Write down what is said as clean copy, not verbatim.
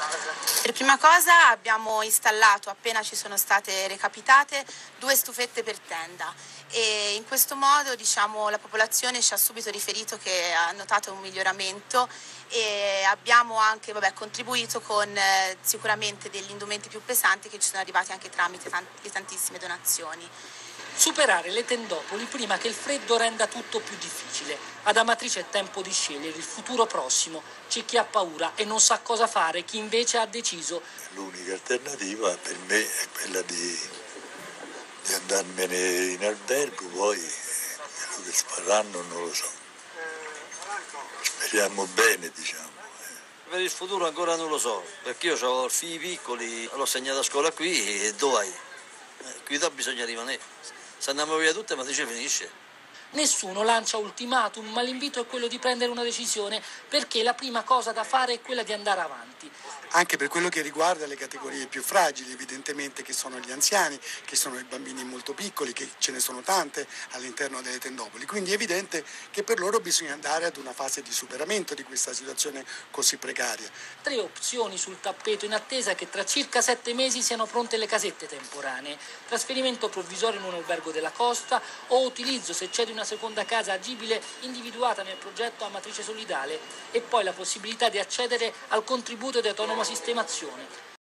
Per prima cosa abbiamo installato, appena ci sono state recapitate, 2 stufette per tenda e in questo modo la popolazione ci ha subito riferito che ha notato un miglioramento e abbiamo anche contribuito con sicuramente degli indumenti più pesanti che ci sono arrivati anche tramite le tantissime donazioni. Superare le tendopoli prima che il freddo renda tutto più difficile. Ad Amatrice è tempo di scegliere il futuro prossimo. C'è chi ha paura e non sa cosa fare, chi invece ha deciso. L'unica alternativa per me è quella di andarmene in albergo, poi quello che faranno non lo so. Speriamo bene, diciamo. Per il futuro ancora non lo so, perché io ho figli piccoli, l'ho segnata a scuola qui e dove vai? Qui da bisogna rimanere. Se andiamo via tutte, Amatrice finisce. Nessuno lancia ultimatum, ma l'invito è quello di prendere una decisione, perché la prima cosa da fare è quella di andare avanti. Anche per quello che riguarda le categorie più fragili, evidentemente, che sono gli anziani, che sono i bambini molto piccoli, che ce ne sono tante all'interno delle tendopoli. Quindi è evidente che per loro bisogna andare ad una fase di superamento di questa situazione così precaria. 3 opzioni sul tappeto in attesa che tra circa 7 mesi siano pronte le casette temporanee. Trasferimento provvisorio in un albergo della costa o utilizzo, se c'è di una seconda casa agibile individuata nel progetto Amatrice Solidale, e poi la possibilità di accedere al contributo di autonoma sistemazione.